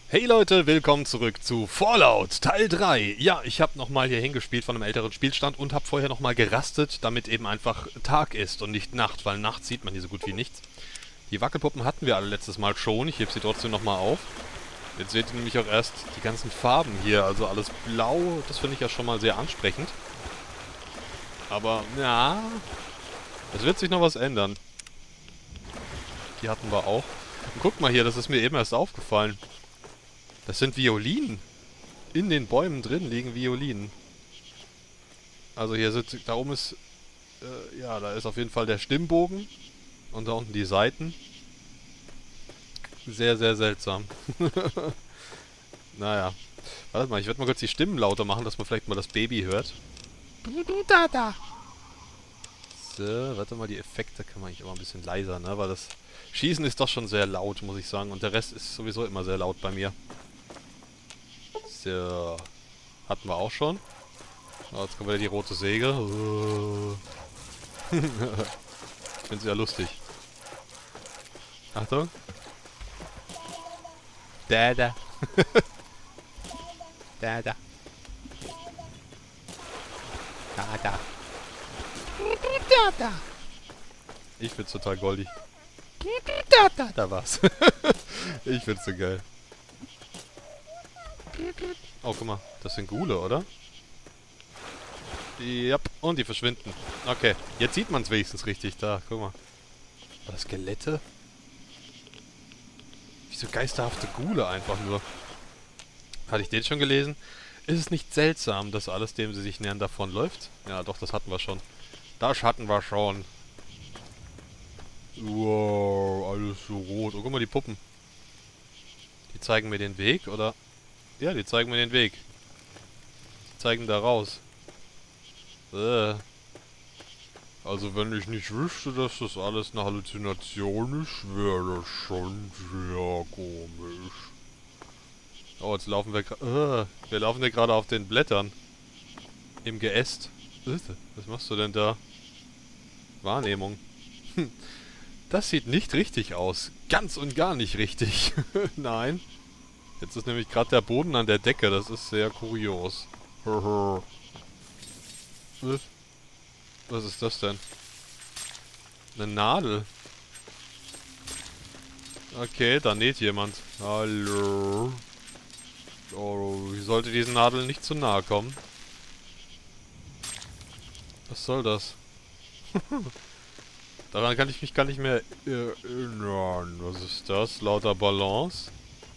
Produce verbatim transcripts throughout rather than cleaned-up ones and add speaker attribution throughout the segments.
Speaker 1: Hey Leute, willkommen zurück zu Fallout Teil drei. Ja, ich habe nochmal hier hingespielt von einem älteren Spielstand und habe vorher nochmal gerastet, damit eben einfach Tag ist und nicht Nacht, weil nachts sieht man hier so gut wie nichts. Die Wackelpuppen hatten wir alle letztes Mal schon, ich hebe sie trotzdem nochmal auf. Jetzt seht ihr nämlich auch erst die ganzen Farben hier, also alles blau, das finde ich ja schon mal sehr ansprechend. Aber, ja, es wird sich noch was ändern. Die hatten wir auch. Und guckt mal hier, das ist mir eben erst aufgefallen. Das sind Violinen. In den Bäumen drin liegen Violinen. Also hier sitzt, da oben ist, äh, ja, da ist auf jeden Fall der Stimmbogen. Und da unten die Saiten. Sehr, sehr seltsam. Naja. Warte mal, ich werde mal kurz die Stimmen lauter machen, dass man vielleicht mal das Baby hört. So, warte mal, die Effekte kann man eigentlich immer ein bisschen leiser, ne? Weil das Schießen ist doch schon sehr laut, muss ich sagen. Und der Rest ist sowieso immer sehr laut bei mir. So. Hatten wir auch schon. Oh, jetzt kommt wieder die rote Säge. Oh. Ich finde sie ja lustig. Achtung. Da, da. Da, da. Da, da. Da, da. Ich find's total goldig. Da, da, da war's. Ich find's so geil. Oh, guck mal. Das sind Ghule, oder? Ja, und die verschwinden. Okay, jetzt sieht man es wenigstens richtig. Da, guck mal. War das Skelette? Wie so geisterhafte Ghule einfach nur. Hatte ich den schon gelesen? Ist es nicht seltsam, dass alles, dem sie sich nähern, davonläuft? Ja, doch, das hatten wir schon. Das hatten wir schon. Wow, alles so rot. Oh, guck mal, die Puppen. Die zeigen mir den Weg, oder? Ja, die zeigen mir den Weg. Die zeigen da raus. Äh. Also wenn ich nicht wüsste, dass das alles eine Halluzination ist, wäre das schon sehr komisch. Oh, jetzt laufen wir gerade... Äh, wir laufen ja gerade auf den Blättern. Im Geäst. Was machst du denn da? Wahrnehmung. Hm. Das sieht nicht richtig aus. Ganz und gar nicht richtig. Nein. Jetzt ist nämlich gerade der Boden an der Decke. Das ist sehr kurios. Was? Was ist das denn? Eine Nadel. Okay, da näht jemand. Hallo. Oh, ich sollte diesen Nadeln nicht zu nahe kommen. Was soll das? Daran kann ich mich gar nicht mehr erinnern. Was ist das? Lauter Balance?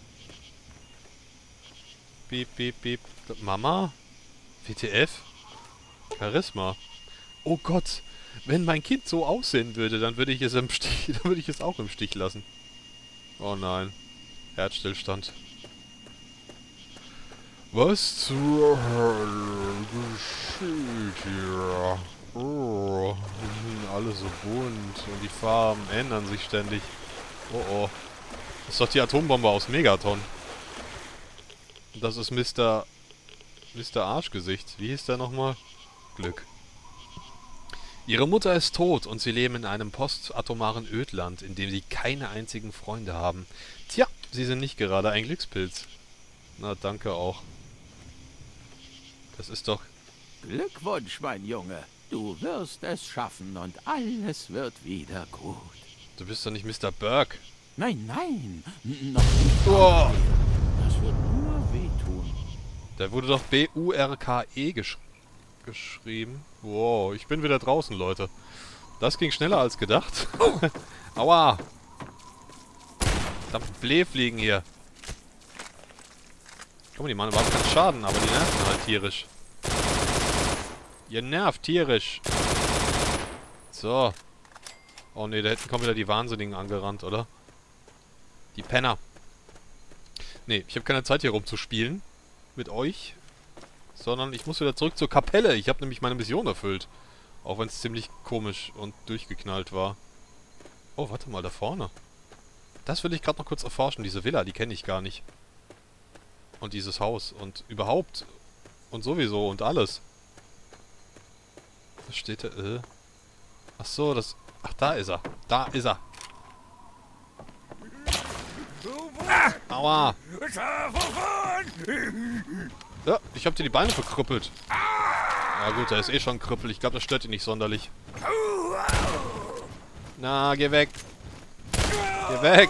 Speaker 1: Piep, piep, piep. Mama? W T F? Charisma? Oh Gott! Wenn mein Kind so aussehen würde, dann würde ich es im Stich, dann würde ich es auch im Stich lassen. Oh nein. Herzstillstand. Was zur Hölle geschieht hier? Oh, alle so bunt und die Farben ändern sich ständig. Oh oh. Das ist doch die Atombombe aus Megaton. Das ist Mister Mister Arschgesicht. Wie hieß der nochmal? Glück. Ihre Mutter ist tot und sie leben in einem postatomaren Ödland, in dem sie keine einzigen Freunde haben. Tja, sie sind nicht gerade ein Glückspilz. Na, danke auch. Das ist doch...
Speaker 2: Glückwunsch, mein Junge. Du wirst es schaffen und alles wird wieder gut.
Speaker 1: Du bist doch nicht Mister Burke.
Speaker 2: Nein, nein, noch nicht.
Speaker 1: Oh.
Speaker 2: Das wird nur wehtun.
Speaker 1: Der wurde doch B U R K E gesch geschrieben. Wow, ich bin wieder draußen, Leute. Das ging schneller als gedacht. Aua. Da Blähfliegen hier. Guck mal, die machen überhaupt keinen Schaden, aber die nerven halt tierisch. Ihr nervt tierisch. So. Oh ne, da hinten kommen wieder die Wahnsinnigen angerannt, oder? Die Penner. Ne, ich habe keine Zeit hier rumzuspielen. Mit euch. Sondern ich muss wieder zurück zur Kapelle. Ich habe nämlich meine Mission erfüllt. Auch wenn es ziemlich komisch und durchgeknallt war. Oh, warte mal, da vorne. Das will ich gerade noch kurz erforschen. Diese Villa, die kenne ich gar nicht. Und dieses Haus. Und überhaupt. Und sowieso. Und alles. Was steht da? Äh. Ach so, das... Ach, da ist er. Da ist er. Aua. Ja, ich hab dir die Beine verkrüppelt. Na gut, er ist eh schon Krüppel. Ich glaube, das stört ihn nicht sonderlich. Na, geh weg. Geh weg.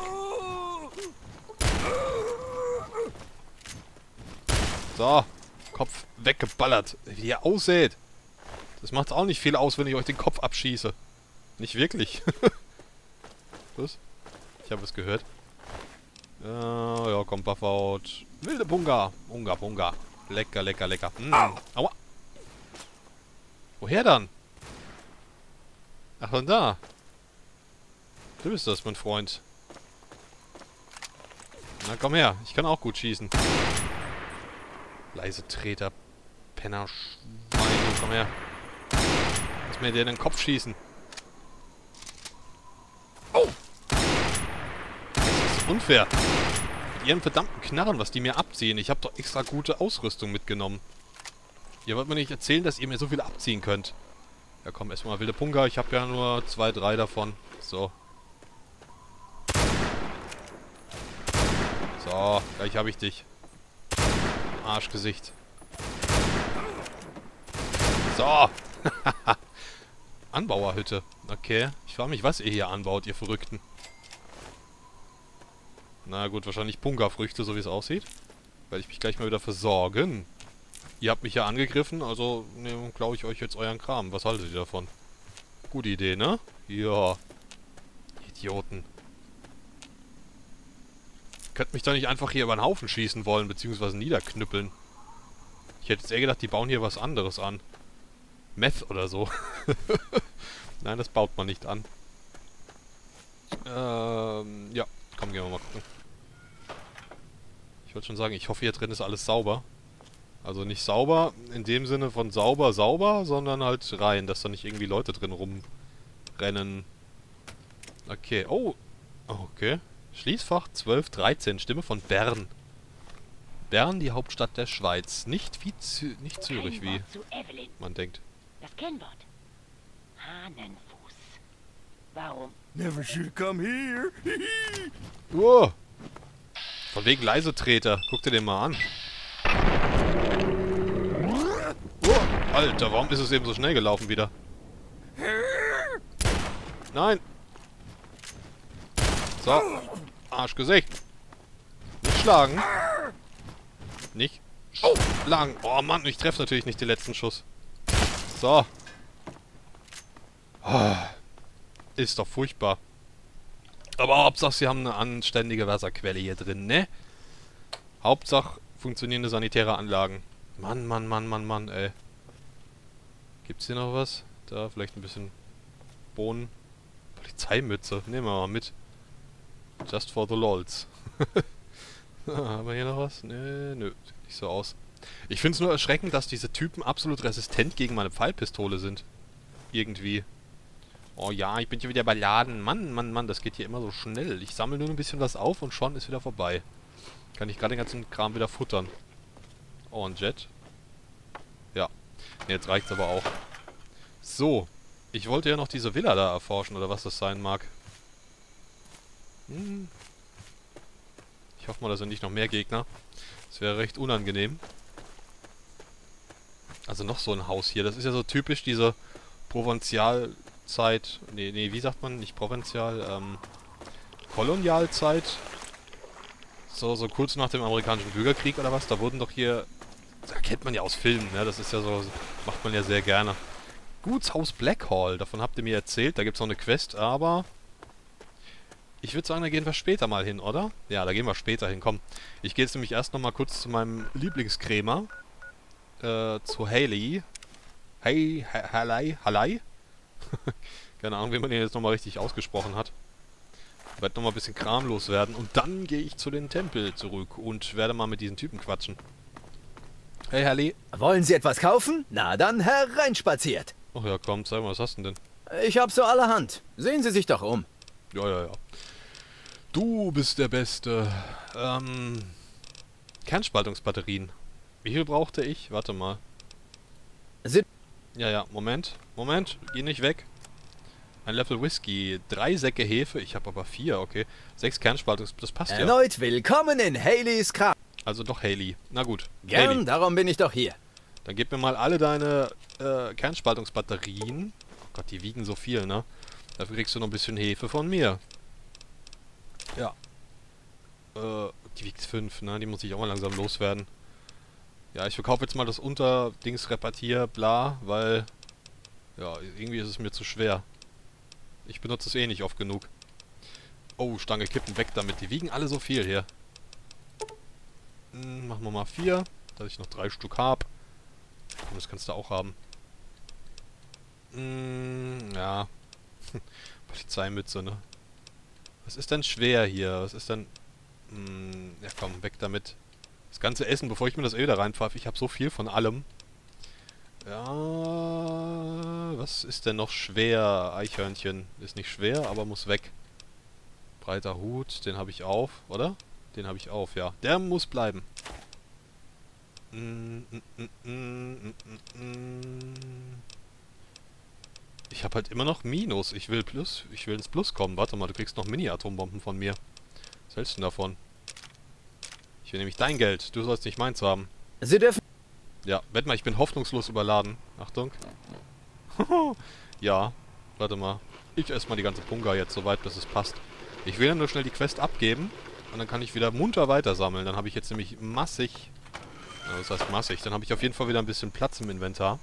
Speaker 1: So. Kopf weggeballert. Wie ihr aussieht. Das macht auch nicht viel aus, wenn ich euch den Kopf abschieße. Nicht wirklich. Was? Ich habe es gehört. Äh, ja, komm, Buff out. Wilde Bunga. Bunga, Bunga. Lecker, lecker, lecker. Mm. Aua. Woher dann? Ach, von da. Du bist das, mein Freund. Na, komm her. Ich kann auch gut schießen. Leise Treter. Penner. Schweine. Komm her. Lass mir dir in den Kopf schießen. Oh! Das ist unfair. Mit ihren verdammten Knarren, was die mir abziehen. Ich habe doch extra gute Ausrüstung mitgenommen. Ihr wollt mir nicht erzählen, dass ihr mir so viel abziehen könnt. Ja komm, erstmal wilde Punga. Ich habe ja nur zwei, drei davon. So. So, gleich habe ich dich. Arschgesicht. So. Anbauerhütte. Okay. Ich frage mich, was ihr hier anbaut, ihr Verrückten. Na gut, wahrscheinlich Punga-Früchte, so wie es aussieht. Werde ich mich gleich mal wieder versorgen. Ihr habt mich ja angegriffen, also ne, klaue ich euch jetzt euren Kram. Was haltet ihr davon? Gute Idee, ne? Ja. Idioten. Könnt mich doch nicht einfach hier über den Haufen schießen wollen, beziehungsweise niederknüppeln. Ich hätte jetzt eher gedacht, die bauen hier was anderes an. Meth oder so. Nein, das baut man nicht an. Ähm, ja. Komm, gehen wir mal gucken. Ich wollte schon sagen, ich hoffe, hier drin ist alles sauber. Also nicht sauber in dem Sinne von sauber, sauber, sondern halt rein, dass da nicht irgendwie Leute drin rumrennen. Okay, oh. Okay. Schließfach zwölf dreizehn, Stimme von Bern. Bern, die Hauptstadt der Schweiz. Nicht wie Zü nicht Zürich, wie man denkt.
Speaker 3: Das Kennwort. Hahnenfuß. Warum?
Speaker 2: Never should come here.
Speaker 1: Oh. Von wegen Leisetreter. Guck dir den mal an. Oh. Alter, warum ist es eben so schnell gelaufen wieder? Nein. So. Arschgesicht. Nicht schlagen. Nicht schlagen. Oh Mann, ich treffe natürlich nicht den letzten Schuss. So. Oh. Ist doch furchtbar. Aber Hauptsache, sie haben eine anständige Wasserquelle hier drin, ne? Hauptsache, funktionierende sanitäre Anlagen. Mann, Mann, Mann, Mann, Mann, ey. Gibt's hier noch was? Da, vielleicht ein bisschen Bohnen. Polizeimütze. Nehmen wir mal mit. Just for the lols. Haben wir hier noch was? Nö, nö. Sieht nicht so aus. Ich find's nur erschreckend, dass diese Typen absolut resistent gegen meine Pfeilpistole sind. Irgendwie. Oh ja, ich bin hier wieder bei Laden. Mann, Mann, Mann, das geht hier immer so schnell. Ich sammle nur ein bisschen was auf und schon ist wieder vorbei. Kann ich gerade den ganzen Kram wieder futtern. Oh, ein Jet. Ja. Nee, jetzt reicht's aber auch. So. Ich wollte ja noch diese Villa da erforschen, oder was das sein mag. Hm. Ich hoffe mal, da sind nicht noch mehr Gegner. Das wäre recht unangenehm. Also noch so ein Haus hier. Das ist ja so typisch diese Provinzialzeit. Nee, nee, wie sagt man? Nicht Provinzial, ähm... Kolonialzeit. So, so kurz nach dem amerikanischen Bürgerkrieg oder was. Da wurden doch hier... Das kennt man ja aus Filmen, ne? Das ist ja so... Macht man ja sehr gerne. Gutshaus Blackhall. Davon habt ihr mir erzählt. Da gibt es noch eine Quest, aber... Ich würde sagen, da gehen wir später mal hin, oder? Ja, da gehen wir später hin. Komm. Ich gehe jetzt nämlich erst nochmal kurz zu meinem Lieblingskrämer. Äh, zu Haley. Hey, Haley? Haley? Keine Ahnung, wie man den jetzt nochmal richtig ausgesprochen hat. Werde nochmal ein bisschen Kram loswerden. Und dann gehe ich zu den Tempel zurück und werde mal mit diesen Typen quatschen. Hey, Haley.
Speaker 4: Wollen Sie etwas kaufen? Na dann hereinspaziert.
Speaker 1: Ach ja, komm, sag mal, was hast du denn?
Speaker 4: Ich hab so allerhand. Sehen Sie sich doch um.
Speaker 1: Ja, ja, ja. Du bist der Beste. Ähm... Kernspaltungsbatterien. Wie viel brauchte ich? Warte mal.
Speaker 4: Sie
Speaker 1: Ja, ja, Moment. Moment, geh nicht weg. Ein Löffel Whisky, drei Säcke Hefe, ich habe aber vier, okay. Sechs Kernspaltung, das passt ja.
Speaker 4: Erneut willkommen in Haleys Kram.
Speaker 1: Also doch Haley. Na gut.
Speaker 4: Gern,
Speaker 1: Haley.
Speaker 4: darum bin ich doch hier.
Speaker 1: Dann gib mir mal alle deine äh, Kernspaltungsbatterien. Oh Gott, die wiegen so viel, ne? Dafür kriegst du noch ein bisschen Hefe von mir. Ja. Äh, die wiegt fünf, ne? Die muss ich auch mal langsam loswerden. Ja, ich verkaufe jetzt mal das Unterdings Reparier, bla, weil... Ja, irgendwie ist es mir zu schwer. Ich benutze es eh nicht oft genug. Oh, Stange kippen, weg damit. Die wiegen alle so viel hier. Hm, machen wir mal vier, dass ich noch drei Stück habe. Komm, das kannst du auch haben. Hm, ja. Polizeimütze, ne? Was ist denn schwer hier? Was ist denn... Hm, ja komm, weg damit. Das ganze Essen, bevor ich mir das Öl da reinpfeife. Ich habe so viel von allem. Ja... Was ist denn noch schwer? Eichhörnchen ist nicht schwer, aber muss weg. Breiter Hut, den habe ich auf, oder? Den habe ich auf, ja. Der muss bleiben. Ich habe halt immer noch Minus. Ich will Plus. Ich will ins Plus kommen. Warte mal, du kriegst noch Mini-Atombomben von mir. Was hältst du denn davon? Ich will nämlich dein Geld. Du sollst nicht meins haben.
Speaker 4: Sie dürfen...
Speaker 1: Ja, wette mal, ich bin hoffnungslos überladen. Achtung. Ja, warte mal. Ich esse mal die ganze Punga jetzt, soweit bis es passt. Ich will dann nur schnell die Quest abgeben. Und dann kann ich wieder munter weitersammeln. Dann habe ich jetzt nämlich massig... Ja, das heißt massig. Dann habe ich auf jeden Fall wieder ein bisschen Platz im Inventar.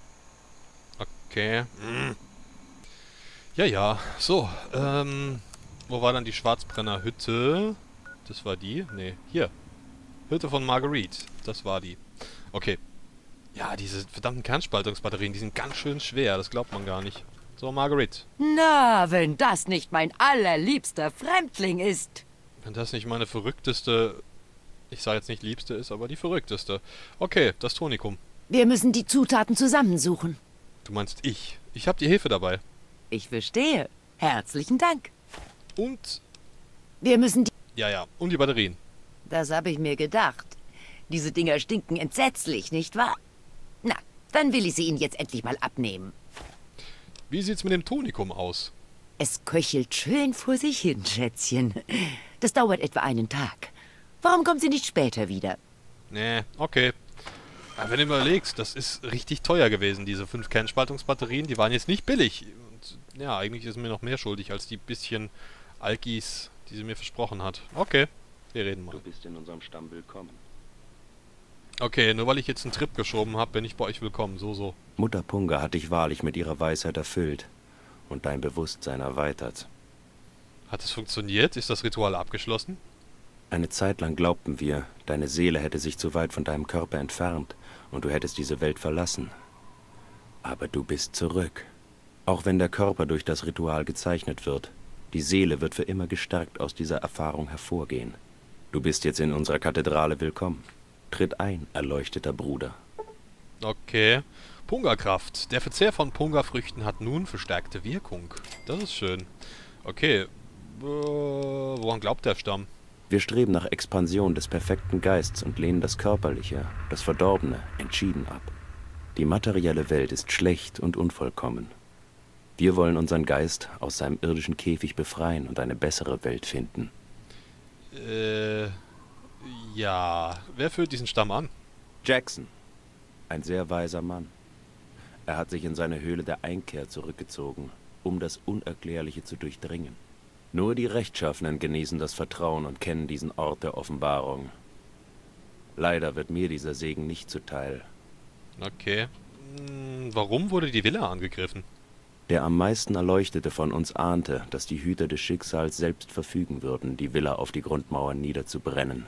Speaker 1: Okay. Mm. Ja, ja. So, ähm... wo war dann die Schwarzbrenner-Hütte? Das war die? Nee, hier. Hütte von Marguerite. Das war die. Okay. Ja, diese verdammten Kernspaltungsbatterien, die sind ganz schön schwer. Das glaubt man gar nicht. So, Marguerite.
Speaker 3: Na, wenn das nicht mein allerliebster Fremdling ist.
Speaker 1: Wenn das nicht meine verrückteste... Ich sage jetzt nicht liebste ist, aber die verrückteste. Okay, das Tonikum.
Speaker 3: Wir müssen die Zutaten zusammensuchen.
Speaker 1: Du meinst ich. Ich habe die Hefe dabei.
Speaker 3: Ich verstehe. Herzlichen Dank.
Speaker 1: Und...
Speaker 3: Wir müssen die...
Speaker 1: Ja, ja. Und die Batterien.
Speaker 3: Das habe ich mir gedacht. Diese Dinger stinken entsetzlich, nicht wahr? Na, dann will ich sie Ihnen jetzt endlich mal abnehmen.
Speaker 1: Wie sieht's mit dem Tonikum aus?
Speaker 3: Es köchelt schön vor sich hin, Schätzchen. Das dauert etwa einen Tag. Warum kommen Sie nicht später wieder?
Speaker 1: Nee, okay. Aber wenn du überlegst, das ist richtig teuer gewesen, diese fünf Kernspaltungsbatterien. Die waren jetzt nicht billig. Und ja, eigentlich ist mir noch mehr schuldig als die bisschen Alkis, die sie mir versprochen hat. Okay, wir reden mal.
Speaker 5: Du bist in unserem Stamm willkommen.
Speaker 1: Okay, nur weil ich jetzt einen Trip geschoben habe, bin ich bei euch willkommen. So, so.
Speaker 5: Mutter Punga hat dich wahrlich mit ihrer Weisheit erfüllt und dein Bewusstsein erweitert.
Speaker 1: Hat es funktioniert? Ist das Ritual abgeschlossen?
Speaker 5: Eine Zeit lang glaubten wir, deine Seele hätte sich zu weit von deinem Körper entfernt und du hättest diese Welt verlassen. Aber du bist zurück. Auch wenn der Körper durch das Ritual gezeichnet wird, die Seele wird für immer gestärkt aus dieser Erfahrung hervorgehen. Du bist jetzt in unserer Kathedrale willkommen. Tritt ein, erleuchteter Bruder.
Speaker 1: Okay. Punga-Kraft. Der Verzehr von Punga-Früchten hat nun verstärkte Wirkung. Das ist schön. Okay. Äh, woran glaubt der Stamm?
Speaker 5: Wir streben nach Expansion des perfekten Geists und lehnen das Körperliche, das Verdorbene, entschieden ab. Die materielle Welt ist schlecht und unvollkommen. Wir wollen unseren Geist aus seinem irdischen Käfig befreien und eine bessere Welt finden.
Speaker 1: Äh... Ja, wer führt diesen Stamm an?
Speaker 5: Jackson, ein sehr weiser Mann. Er hat sich in seine Höhle der Einkehr zurückgezogen, um das Unerklärliche zu durchdringen. Nur die Rechtschaffenen genießen das Vertrauen und kennen diesen Ort der Offenbarung. Leider wird mir dieser Segen nicht zuteil.
Speaker 1: Okay. Hm, warum wurde die Villa angegriffen?
Speaker 5: Der am meisten Erleuchtete von uns ahnte, dass die Hüter des Schicksals selbst verfügen würden, die Villa auf die Grundmauern niederzubrennen.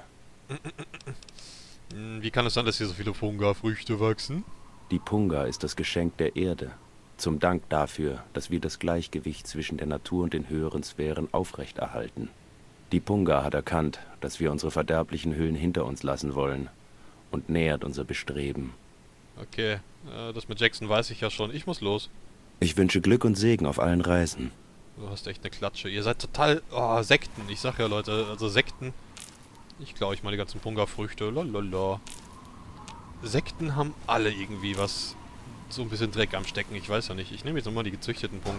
Speaker 1: Wie kann es sein, dass hier so viele Punga-Früchte wachsen?
Speaker 5: Die Punga ist das Geschenk der Erde. Zum Dank dafür, dass wir das Gleichgewicht zwischen der Natur und den höheren Sphären aufrechterhalten. Die Punga hat erkannt, dass wir unsere verderblichen Hüllen hinter uns lassen wollen und nähert unser Bestreben.
Speaker 1: Okay, äh, das mit Jackson weiß ich ja schon. Ich muss los.
Speaker 5: Ich wünsche Glück und Segen auf allen Reisen.
Speaker 1: Du hast echt eine Klatsche. Ihr seid total... Oh, Sekten. Ich sag ja, Leute, also Sekten... Ich klaue euch mal die ganzen Punga-Früchte. Lalala. Sekten haben alle irgendwie was... So ein bisschen Dreck am Stecken. Ich weiß ja nicht. Ich nehme jetzt nochmal die gezüchteten Punga.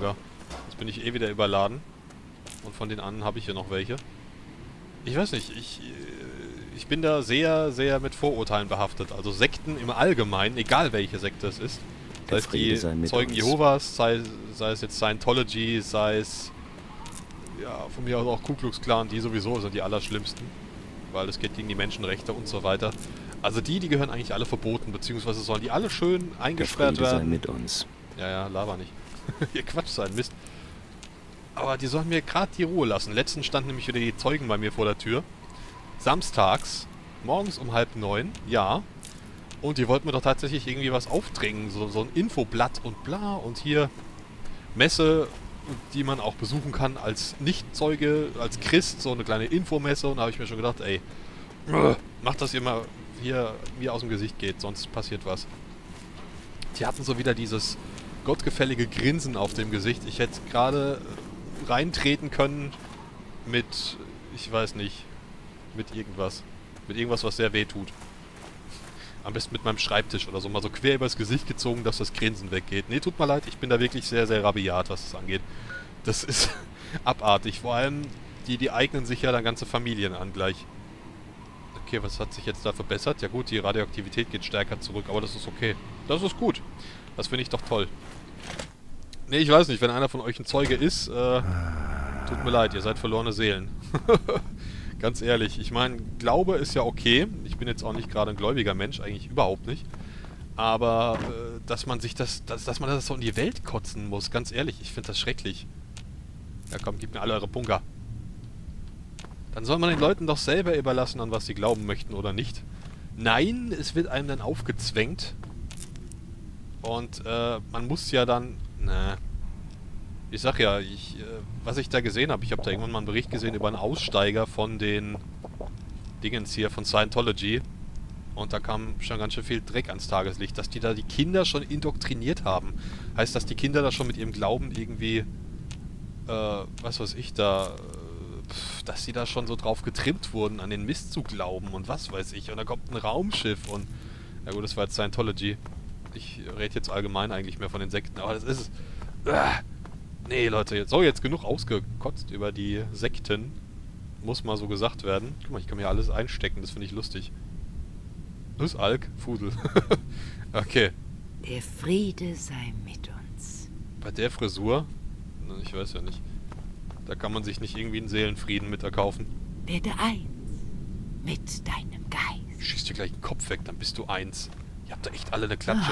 Speaker 1: Jetzt bin ich eh wieder überladen. Und von den anderen habe ich hier noch welche. Ich weiß nicht, ich, ich bin da sehr, sehr mit Vorurteilen behaftet. Also Sekten im Allgemeinen, egal welche Sekte es ist. Sei es die Zeugen Jehovas, sei, sei es jetzt Scientology, sei es ja, von mir aus auch Ku Klux Klan, die sowieso sind die allerschlimmsten. Weil es geht gegen die Menschenrechte und so weiter. Also die, die gehören eigentlich alle verboten, beziehungsweise sollen die alle schön eingesperrt werden.
Speaker 5: Sei mit uns.
Speaker 1: Ja, ja, laber nicht. Ihr Quatsch sein, Mist. Aber die sollen mir gerade die Ruhe lassen. Letztens standen nämlich wieder die Zeugen bei mir vor der Tür. Samstags, morgens um halb neun, ja. Und die wollten mir doch tatsächlich irgendwie was aufdrängen. So, so ein Infoblatt und bla. Und hier Messe, die man auch besuchen kann als Nichtzeuge, als Christ. So eine kleine Infomesse. Und da habe ich mir schon gedacht, ey, macht, dass ihr mal hier mir aus dem Gesicht geht, sonst passiert was. Die hatten so wieder dieses gottgefällige Grinsen auf dem Gesicht. Ich hätte gerade reintreten können mit, ich weiß nicht, mit irgendwas. Mit irgendwas, was sehr weh tut. Am besten mit meinem Schreibtisch oder so, mal so quer übers Gesicht gezogen, dass das Grinsen weggeht. Nee, tut mir leid, ich bin da wirklich sehr, sehr rabiat, was das angeht. Das ist abartig. Vor allem, die, die eignen sich ja dann ganze Familien an gleich. Okay, was hat sich jetzt da verbessert? Ja gut, die Radioaktivität geht stärker zurück, aber das ist okay. Das ist gut. Das finde ich doch toll. Nee, ich weiß nicht, wenn einer von euch ein Zeuge ist, äh, tut mir leid, ihr seid verlorene Seelen. Ganz ehrlich, ich meine, Glaube ist ja okay. Ich bin jetzt auch nicht gerade ein gläubiger Mensch, eigentlich überhaupt nicht. Aber, äh, dass man sich das, dass, dass man das so in die Welt kotzen muss, ganz ehrlich, ich finde das schrecklich. Ja komm, gebt mir alle eure Punker. Dann soll man den Leuten doch selber überlassen, an was sie glauben möchten oder nicht. Nein, es wird einem dann aufgezwängt. Und äh, man muss ja dann... Ne. Ich sag ja, ich, äh, was ich da gesehen habe, ich habe da irgendwann mal einen Bericht gesehen über einen Aussteiger von den Dingens hier, von Scientology. Und da kam schon ganz schön viel Dreck ans Tageslicht, dass die da die Kinder schon indoktriniert haben. Heißt, dass die Kinder da schon mit ihrem Glauben irgendwie, äh, was weiß ich da... dass sie da schon so drauf getrimmt wurden, an den Mist zu glauben und was weiß ich. Und da kommt ein Raumschiff und... Ja gut, das war jetzt Scientology. Ich rede jetzt allgemein eigentlich mehr von den Sekten, aber das ist... Äh, nee, Leute, jetzt, so jetzt genug ausgekotzt über die Sekten. Muss mal so gesagt werden. Guck mal, ich kann mir alles einstecken, das finde ich lustig. Das ist Alk, Fudel. Okay.
Speaker 3: Der Friede sei mit uns.
Speaker 1: Bei der Frisur? Ich weiß ja nicht. Da kann man sich nicht irgendwie einen Seelenfrieden mit erkaufen.
Speaker 3: Werde eins mit deinem Geist.
Speaker 1: Schieß dir gleich den Kopf weg, dann bist du eins. Ihr habt da echt alle eine Klatsche.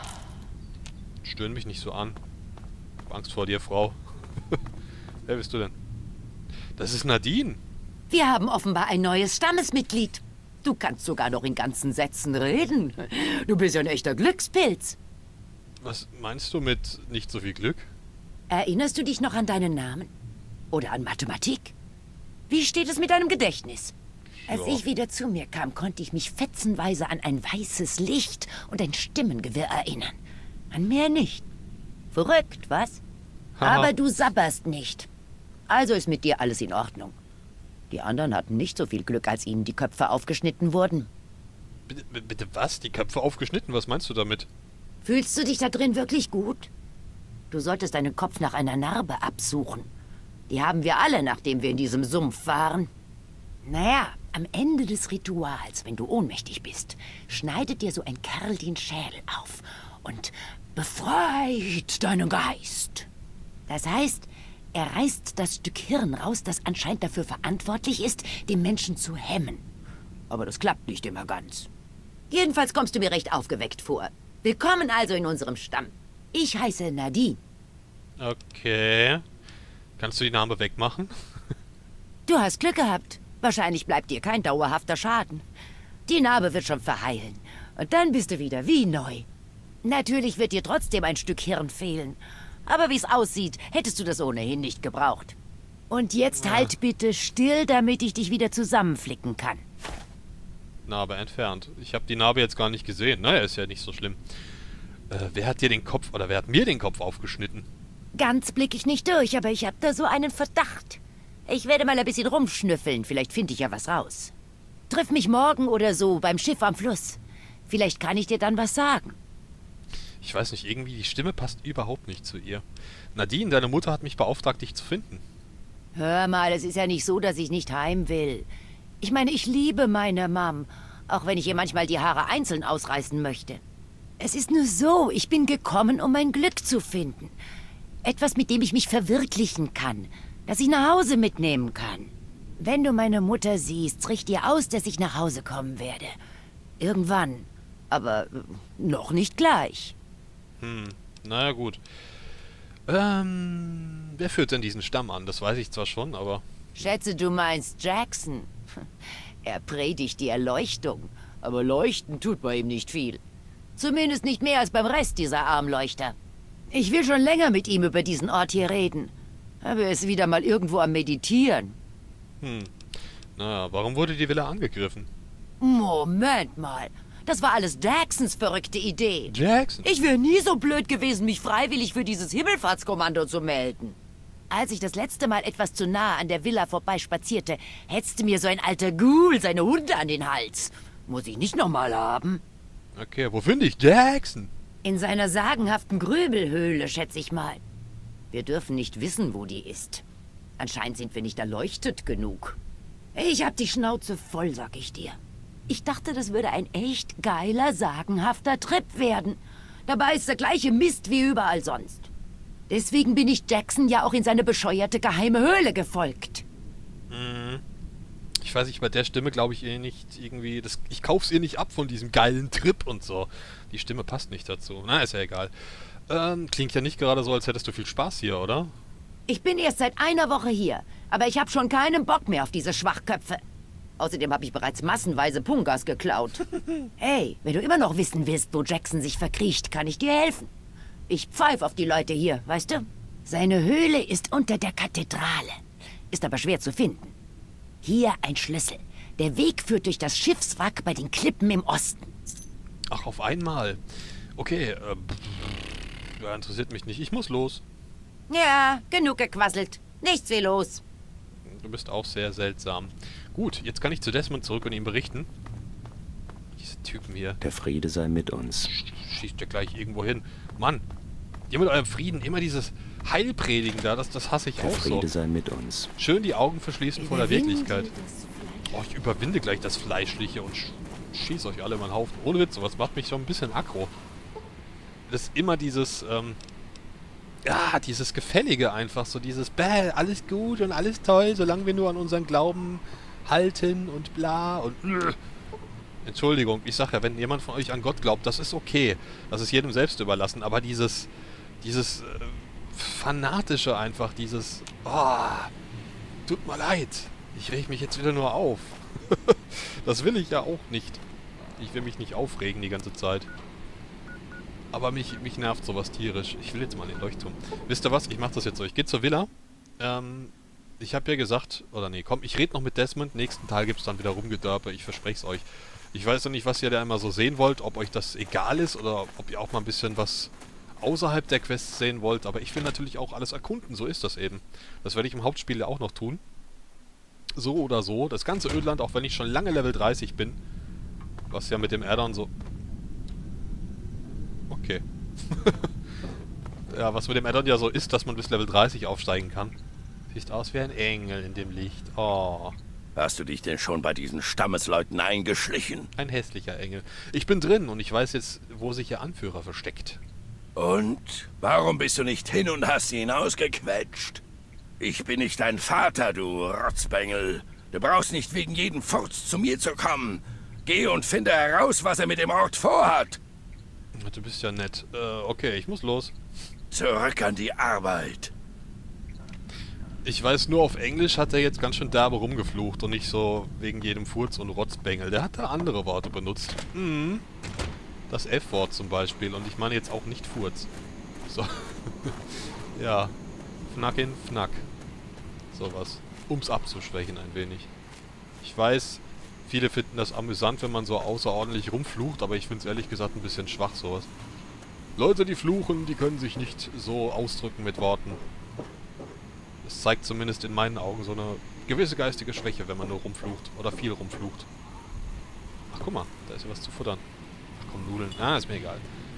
Speaker 1: Stören mich nicht so an. Ich hab Angst vor dir, Frau. Wer bist du denn? Das ist Nadine.
Speaker 3: Wir haben offenbar ein neues Stammesmitglied. Du kannst sogar noch in ganzen Sätzen reden. Du bist ja ein echter Glückspilz.
Speaker 1: Was meinst du mit nicht so viel Glück?
Speaker 3: Erinnerst du dich noch an deinen Namen? Oder an Mathematik? Wie steht es mit deinem Gedächtnis? Als
Speaker 1: Ja.
Speaker 3: ich wieder zu mir kam, konnte ich mich fetzenweise an ein weißes Licht und ein Stimmengewirr erinnern. An mehr nicht. Verrückt, was?
Speaker 1: Haha.
Speaker 3: Aber du sabberst nicht. Also ist mit dir alles in Ordnung. Die anderen hatten nicht so viel Glück, als ihnen die Köpfe aufgeschnitten wurden.
Speaker 1: Bitte, bitte was? Die Köpfe aufgeschnitten? Was meinst du damit?
Speaker 3: Fühlst du dich da drin wirklich gut? Du solltest deinen Kopf nach einer Narbe absuchen. Die haben wir alle, nachdem wir in diesem Sumpf waren. Naja, am Ende des Rituals, wenn du ohnmächtig bist, schneidet dir so ein Kerl den Schädel auf und befreit deinen Geist. Das heißt, er reißt das Stück Hirn raus, das anscheinend dafür verantwortlich ist, den Menschen zu hemmen. Aber das klappt nicht immer ganz. Jedenfalls kommst du mir recht aufgeweckt vor. Willkommen also in unserem Stamm. Ich heiße Nadine.
Speaker 1: Okay. Kannst du die Narbe wegmachen?
Speaker 3: Du hast Glück gehabt. Wahrscheinlich bleibt dir kein dauerhafter Schaden. Die Narbe wird schon verheilen. Und dann bist du wieder wie neu. Natürlich wird dir trotzdem ein Stück Hirn fehlen. Aber wie es aussieht, hättest du das ohnehin nicht gebraucht. Und jetzt
Speaker 1: Ja.
Speaker 3: halt bitte still, damit ich dich wieder zusammenflicken kann.
Speaker 1: Narbe entfernt. Ich habe die Narbe jetzt gar nicht gesehen. Naja, ist ja nicht so schlimm. Äh, wer hat dir den Kopf, oder wer hat mir den Kopf aufgeschnitten?
Speaker 3: Ganz blick ich nicht durch, aber ich habe da so einen Verdacht. Ich werde mal ein bisschen rumschnüffeln, vielleicht finde ich ja was raus. Triff mich morgen oder so beim Schiff am Fluss. Vielleicht kann ich dir dann was sagen.
Speaker 1: Ich weiß nicht, irgendwie die Stimme passt überhaupt nicht zu ihr. Nadine, deine Mutter hat mich beauftragt, dich zu finden.
Speaker 3: Hör mal, es ist ja nicht so, dass ich nicht heim will. Ich meine, ich liebe meine Mom, auch wenn ich ihr manchmal die Haare einzeln ausreißen möchte. Es ist nur so, ich bin gekommen, um mein Glück zu finden. Etwas, mit dem ich mich verwirklichen kann, das ich nach Hause mitnehmen kann. Wenn du meine Mutter siehst, richt dir aus, dass ich nach Hause kommen werde. Irgendwann. Aber äh, noch nicht gleich.
Speaker 1: Hm, naja gut. Ähm, wer führt denn diesen Stamm an? Das weiß ich zwar schon, aber...
Speaker 3: Schätze, du meinst Jackson. Er predigt die Erleuchtung, aber leuchten tut bei ihm nicht viel. Zumindest nicht mehr als beim Rest dieser Armleuchter. Ich will schon länger mit ihm über diesen Ort hier reden. Aber er ist wieder mal irgendwo am Meditieren.
Speaker 1: Hm, naja, warum wurde die Villa angegriffen?
Speaker 3: Moment mal. Das war alles Jacksons verrückte Idee.
Speaker 1: Jackson?
Speaker 3: Ich wäre nie so blöd gewesen, mich freiwillig für dieses Himmelfahrtskommando zu melden. Als ich das letzte Mal etwas zu nahe an der Villa vorbeispazierte, hetzte mir so ein alter Ghoul seine Hunde an den Hals. Muss ich nicht nochmal haben.
Speaker 1: Okay, wo finde ich Jackson?
Speaker 3: In seiner sagenhaften Gröbelhöhle, schätze ich mal. Wir dürfen nicht wissen, wo die ist. Anscheinend sind wir nicht erleuchtet genug. Ich hab die Schnauze voll, sag ich dir. Ich dachte, das würde ein echt geiler, sagenhafter Trip werden. Dabei ist der gleiche Mist wie überall sonst. Deswegen bin ich Jackson ja auch in seine bescheuerte geheime Höhle gefolgt.
Speaker 1: Hm. Ich weiß nicht, bei der Stimme glaube ich ihr nicht irgendwie... Das, ich kauf's ihr nicht ab von diesem geilen Trip und so. Die Stimme passt nicht dazu. Na, ist ja egal. Ähm, klingt ja nicht gerade so, als hättest du viel Spaß hier, oder?
Speaker 3: Ich bin erst seit einer Woche hier, aber ich habe schon keinen Bock mehr auf diese Schwachköpfe. Außerdem habe ich bereits massenweise Pungas geklaut. Hey, wenn du immer noch wissen willst, wo Jackson sich verkriecht, kann ich dir helfen. Ich pfeif auf die Leute hier, weißt du? Seine Höhle ist unter der Kathedrale. Ist aber schwer zu finden. Hier ein Schlüssel. Der Weg führt durch das Schiffswrack bei den Klippen im Osten.
Speaker 1: Ach, auf einmal. Okay, äh, ja, interessiert mich nicht. Ich muss los.
Speaker 3: Ja, genug gequasselt. Nichts wie los.
Speaker 1: Du bist auch sehr seltsam. Gut, jetzt kann ich zu Desmond zurück und ihm berichten. Diese Typen hier.
Speaker 5: Der Friede sei mit uns.
Speaker 1: Schießt ja gleich irgendwo hin. Mann, ihr mit eurem Frieden immer dieses Heilpredigen da, das, das hasse ich
Speaker 5: Der
Speaker 1: auch
Speaker 5: Friede
Speaker 1: so.
Speaker 5: sei mit uns.
Speaker 1: Schön die Augen verschließen vor der Wirklichkeit. Oh, ich überwinde gleich das Fleischliche und sch schieß euch alle mal einen Haufen. Ohne Witz, sowas macht mich so ein bisschen aggro. Das ist immer dieses, ähm, ja, dieses Gefällige einfach, so dieses, bäh, alles gut und alles toll, solange wir nur an unseren Glauben halten und bla und äh. Entschuldigung, ich sag ja, wenn jemand von euch an Gott glaubt, das ist okay. Das ist jedem selbst überlassen, aber dieses, dieses äh, Fanatische einfach, dieses, oh, tut mir leid, ich reg mich jetzt wieder nur auf. Das will ich ja auch nicht. Ich will mich nicht aufregen die ganze Zeit. Aber mich, mich nervt sowas tierisch. Ich will jetzt mal den Leuchtturm. Wisst ihr was? Ich mach das jetzt so. Ich gehe zur Villa. Ähm, ich habe ja gesagt, oder nee, komm, ich rede noch mit Desmond. Nächsten Teil gibt's dann wieder Rumgedörpe. Ich verspreche es euch. Ich weiß noch nicht, was ihr da immer so sehen wollt. Ob euch das egal ist oder ob ihr auch mal ein bisschen was außerhalb der Quests sehen wollt. Aber ich will natürlich auch alles erkunden. So ist das eben. Das werde ich im Hauptspiel ja auch noch tun. So oder so. Das ganze Ödland, auch wenn ich schon lange Level dreißig bin. Was ja mit dem Addon so... Okay. Ja, was mit dem Addon ja so ist, dass man bis Level dreißig aufsteigen kann. Sieht aus wie ein Engel in dem Licht. Oh.
Speaker 6: Hast du dich denn schon bei diesen Stammesleuten eingeschlichen?
Speaker 1: Ein hässlicher Engel. Ich bin drin und ich weiß jetzt, wo sich ihr Anführer versteckt.
Speaker 6: Und? Warum bist du nicht hin und hast ihn ausgequetscht? Ich bin nicht dein Vater, du Rotzbengel. Du brauchst nicht wegen jedem Furz zu mir zu kommen. Geh und finde heraus, was er mit dem Ort vorhat.
Speaker 1: Du bist ja nett. Äh, okay, ich muss los.
Speaker 6: Zurück an die Arbeit.
Speaker 1: Ich weiß nur, auf Englisch hat er jetzt ganz schön derbe rumgeflucht und nicht so wegen jedem Furz und Rotzbengel. Der hat da andere Worte benutzt. Mhm. Das F-Wort zum Beispiel. Und ich meine jetzt auch nicht Furz. So. Ja. Fnackin, Fnack. Sowas. Um's abzuschwächen ein wenig. Ich weiß, viele finden das amüsant, wenn man so außerordentlich rumflucht, aber ich finde es ehrlich gesagt ein bisschen schwach, sowas. Leute, die fluchen, die können sich nicht so ausdrücken mit Worten. Das zeigt zumindest in meinen Augen so eine gewisse geistige Schwäche, wenn man nur rumflucht oder viel rumflucht. Ach, guck mal, da ist ja was zu futtern. Ach komm, Nudeln. Ah, ist mir egal.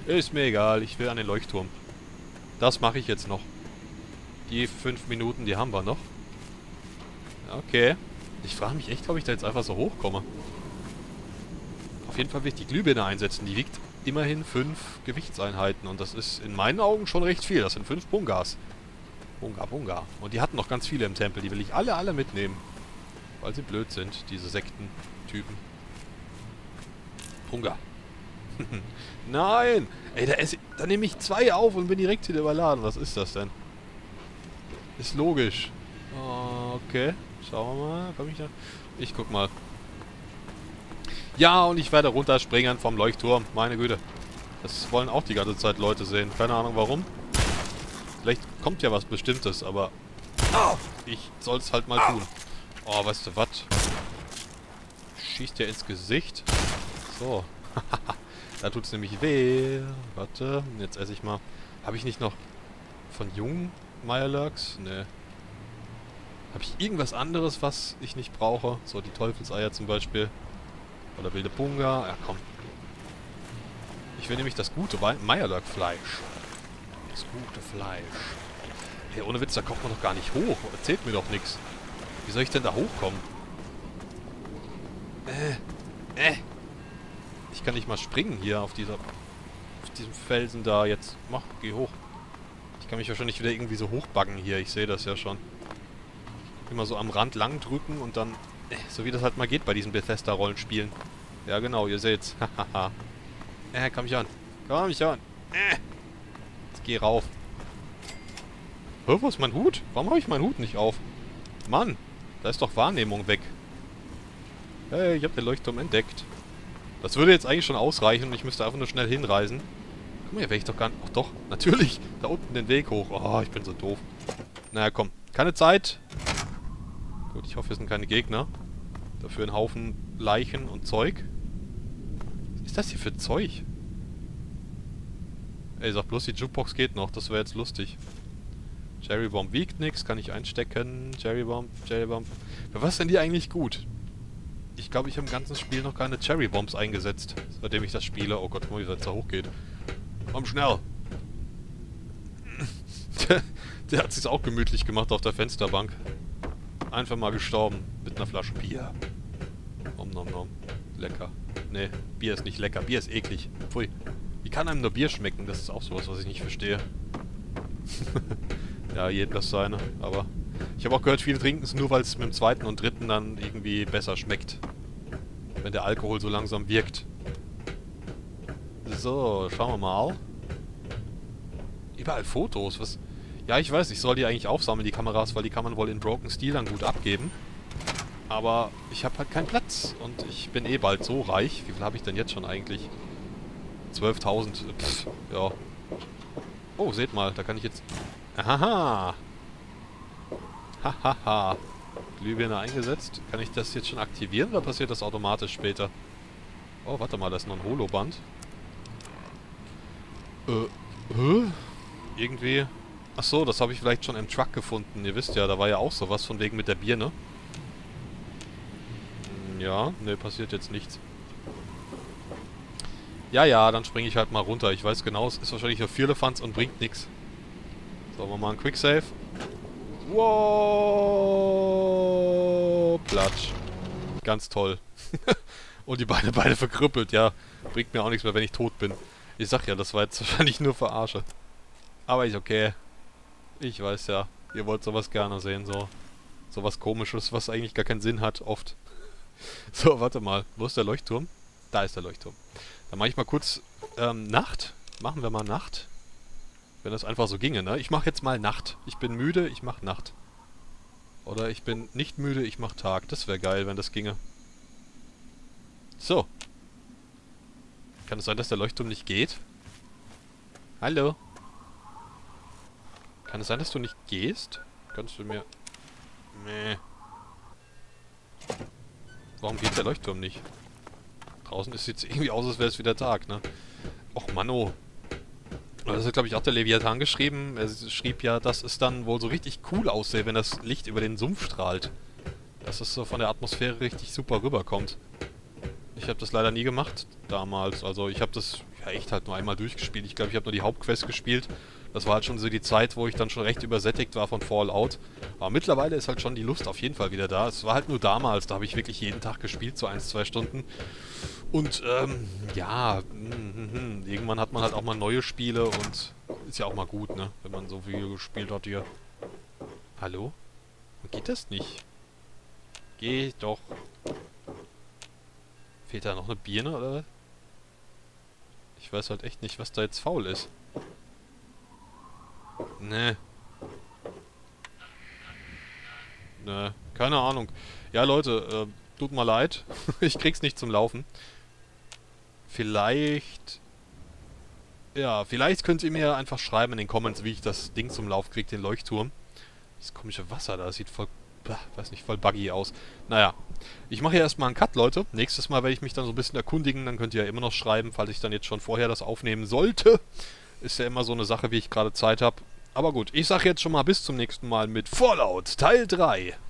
Speaker 1: Ist mir egal, ich will an den Leuchtturm. Das mache ich jetzt noch. Die fünf Minuten, die haben wir noch. Okay. Ich frage mich echt, ob ich da jetzt einfach so hochkomme. Auf jeden Fall will ich die Glühbirne einsetzen. Die wiegt immerhin fünf Gewichtseinheiten. Und das ist in meinen Augen schon recht viel. Das sind fünf Bungas. Bunga, Bunga. Und die hatten noch ganz viele im Tempel. Die will ich alle, alle mitnehmen. Weil sie blöd sind, diese Sektentypen. Bunga. Nein! Ey, da, esse, da nehme ich zwei auf und bin direkt wieder überladen. Was ist das denn? Ist logisch. Okay. Schauen wir mal. Komm ich da? Ich guck mal. Ja, und ich werde runterspringen vom Leuchtturm. Meine Güte. Das wollen auch die ganze Zeit Leute sehen. Keine Ahnung warum. Vielleicht kommt ja was Bestimmtes, aber ich soll es halt mal tun. Oh, weißt du was? Schießt ja ins Gesicht. So. Da tut es nämlich weh. Warte, jetzt esse ich mal. Habe ich nicht noch von jungen Mirelurks? Ne. Habe ich irgendwas anderes, was ich nicht brauche? So, die Teufelseier zum Beispiel. Oder wilde Bunga. Ja, komm. Ich will nämlich das gute Mirelurk-Fleisch. Das gute Fleisch. Hey, ohne Witz, da kommt man doch gar nicht hoch. Erzählt mir doch nichts. Wie soll ich denn da hochkommen? Äh. Äh. Ich kann nicht mal springen hier auf dieser... auf diesem Felsen da. Jetzt, mach, geh hoch. Ich kann mich wahrscheinlich wieder irgendwie so hochbaggen hier. Ich sehe das ja schon. Immer so am Rand lang drücken und dann... Äh, so wie das halt mal geht bei diesen Bethesda-Rollenspielen. Ja, genau, ihr seht's. Hahaha. äh, komm mich an. Komm mich an. Äh. Jetzt geh rauf. Hä, wo ist mein Hut? Warum habe ich meinen Hut nicht auf? Mann, da ist doch Wahrnehmung weg. Hey, ich habe den Leuchtturm entdeckt. Das würde jetzt eigentlich schon ausreichen und ich müsste einfach nur schnell hinreisen. Guck mal, hier wäre ich doch gar nicht... Ach doch, natürlich. Da unten den Weg hoch. Oh, ich bin so doof. Naja, komm. Keine Zeit. Gut, ich hoffe, hier sind keine Gegner. Dafür ein Haufen Leichen und Zeug. Was ist das hier für Zeug? Ey, sag bloß, die Jukebox geht noch. Das wäre jetzt lustig. Cherry Bomb wiegt nichts, kann ich einstecken. Cherry Bomb, Cherry Bomb. Für was sind die eigentlich gut? Ich glaube, ich habe im ganzen Spiel noch keine Cherry Bombs eingesetzt, seitdem ich das spiele. Oh Gott, guck mal, wie das da hochgeht. Komm schnell! der, der hat sich's auch gemütlich gemacht auf der Fensterbank. Einfach mal gestorben mit einer Flasche Bier. Nom nom nom. Lecker. Nee, Bier ist nicht lecker. Bier ist eklig. Pfui. Wie kann einem nur Bier schmecken? Das ist auch sowas, was ich nicht verstehe. Ja, jedem das seine. Aber ich habe auch gehört, viele trinken es nur, weil es mit dem zweiten und dritten dann irgendwie besser schmeckt. Wenn der Alkohol so langsam wirkt. So, schauen wir mal. Überall Fotos. Was? Ja, ich weiß, ich soll die eigentlich aufsammeln, die Kameras, weil die kann man wohl in Broken Steel dann gut abgeben. Aber ich habe halt keinen Platz. Und ich bin eh bald so reich. Wie viel habe ich denn jetzt schon eigentlich? zwölftausend. Pff, ja. Oh, seht mal, da kann ich jetzt... Haha. Hahaha. Glühbirne eingesetzt. Kann ich das jetzt schon aktivieren oder passiert das automatisch später? Oh, warte mal, da ist noch ein Holoband. Äh, hä? Irgendwie... Achso, das habe ich vielleicht schon im Truck gefunden. Ihr wisst ja, da war ja auch sowas von wegen mit der Birne. Ja, ne, passiert jetzt nichts. Ja, ja, dann springe ich halt mal runter. Ich weiß genau, es ist wahrscheinlich nur Vierlefanz und bringt nichts. So, machen wir mal einen Quicksave. Wow, Platsch. Ganz toll. Und die Beine beide verkrüppelt, ja. Bringt mir auch nichts mehr, wenn ich tot bin. Ich sag ja, das war jetzt wahrscheinlich nur Verarsche. Aber ist okay. Ich weiß ja, ihr wollt sowas gerne sehen, so. Sowas Komisches, was eigentlich gar keinen Sinn hat, oft. So, warte mal. Wo ist der Leuchtturm? Da ist der Leuchtturm. Dann mache ich mal kurz ähm, Nacht. Machen wir mal Nacht. Wenn das einfach so ginge, ne? Ich mache jetzt mal Nacht. Ich bin müde, ich mache Nacht. Oder ich bin nicht müde, ich mache Tag. Das wäre geil, wenn das ginge. So. Kann es sein, dass der Leuchtturm nicht geht? Hallo? Kann es sein, dass du nicht gehst? Kannst du mir... Meh. Warum geht der Leuchtturm nicht? Draußen ist jetzt irgendwie aus, als wäre es wieder Tag, ne? Och, Manno. Das hat, glaube ich, auch der Leviathan geschrieben. Er schrieb ja, dass es dann wohl so richtig cool aussähe, wenn das Licht über den Sumpf strahlt. Dass es so von der Atmosphäre richtig super rüberkommt. Ich habe das leider nie gemacht damals. Also ich habe das... ja, echt halt nur einmal durchgespielt. Ich glaube, ich habe nur die Hauptquest gespielt. Das war halt schon so die Zeit, wo ich dann schon recht übersättigt war von Fallout. Aber mittlerweile ist halt schon die Lust auf jeden Fall wieder da. Es war halt nur damals, da habe ich wirklich jeden Tag gespielt, so ein, zwei Stunden. Und, ähm, ja, mm, mm, irgendwann hat man halt auch mal neue Spiele und ist ja auch mal gut, ne? Wenn man so viel gespielt hat hier. Hallo? Geht das nicht? Geh doch. Fehlt da noch eine Birne, oder was? Ich weiß halt echt nicht, was da jetzt faul ist. Nee. Nee, keine Ahnung. Ja, Leute, äh, tut mir leid. Ich krieg's nicht zum Laufen. Vielleicht... Ja, vielleicht könnt ihr mir einfach schreiben in den Comments, wie ich das Ding zum Lauf kriege, den Leuchtturm. Das komische Wasser da, das sieht voll... weiß nicht, voll buggy aus. Naja, ich mache hier erstmal einen Cut, Leute. Nächstes Mal werde ich mich dann so ein bisschen erkundigen. Dann könnt ihr ja immer noch schreiben, falls ich dann jetzt schon vorher das aufnehmen sollte. Ist ja immer so eine Sache, wie ich gerade Zeit habe. Aber gut, ich sage jetzt schon mal bis zum nächsten Mal mit Fallout Teil drei.